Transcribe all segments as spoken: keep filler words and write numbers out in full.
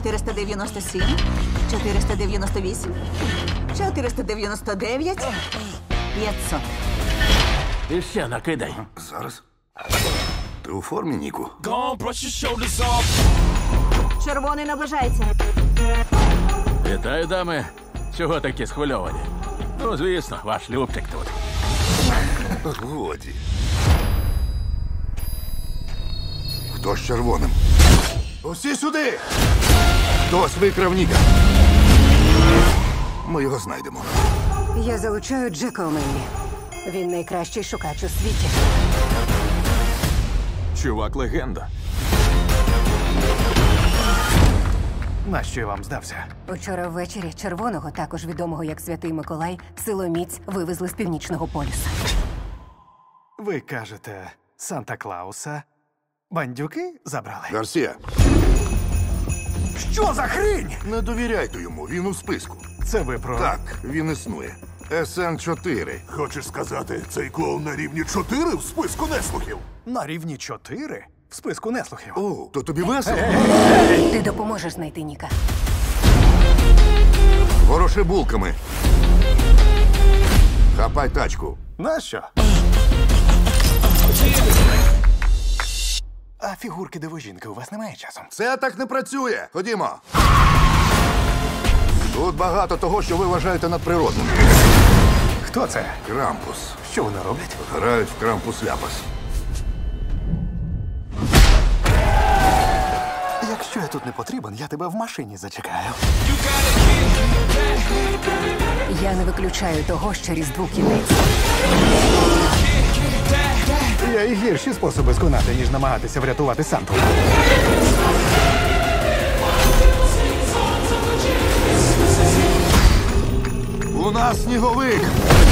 чотириста дев'яносто сім, чотириста дев'яносто вісім, чотириста дев'яносто дев'ять, п'ятсот. І ще накидай. Зараз. Ти у формі, Ніку? Червоний наближається. Вітаю, дами. Чого такі схвильовані? Ну, звісно, ваш Любчик тут. Годі. Хто з червоним? Усі сюди! Хтось викрав Ніка. Ми його знайдемо. Я залучаю Джека Омені. Він найкращий шукач у світі. Чувак легенда. Нащо я вам здався? Учора ввечері червоного, також відомого як Святий Миколай, силоміць вивезли з північного полюса. Ви кажете, Санта-Клауса бандюки забрали? Гарсія, Що за хрінь? не довіряйте йому, він у списку. Це ви про... Так, він існує. ес ен чотири. Хочеш сказати, цей клоун на рівні чотири в списку неслухів? На рівні чотири? В списку неслухів. О, то тобі весело? Ти допоможеш знайти Ніка. Вороши булками. Хапай тачку. Нащо? А фігурки дивожінки у вас немає часом? Це так не працює. Ходімо. Тут багато того, що ви вважаєте надприродним. Хто це? Крампус. Що вони роблять? Грають в крампус-ляпас. Якщо я тут не потрібен, я тебе в машині зачекаю. Я не виключаю того, що Різдву кінець. Є і гірші способи сконати, ніж намагатися врятувати Санту. У нас сніговик.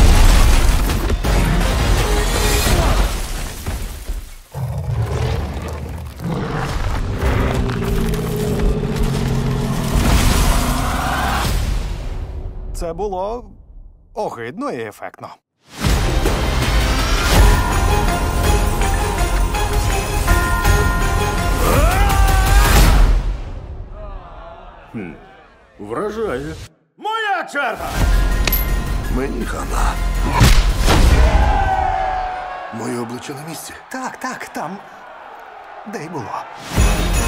Це було огидно і ефектно. Вражає. Моя черга! Мені хана. Моє обличчя на місці. Так, так, там. Де й було.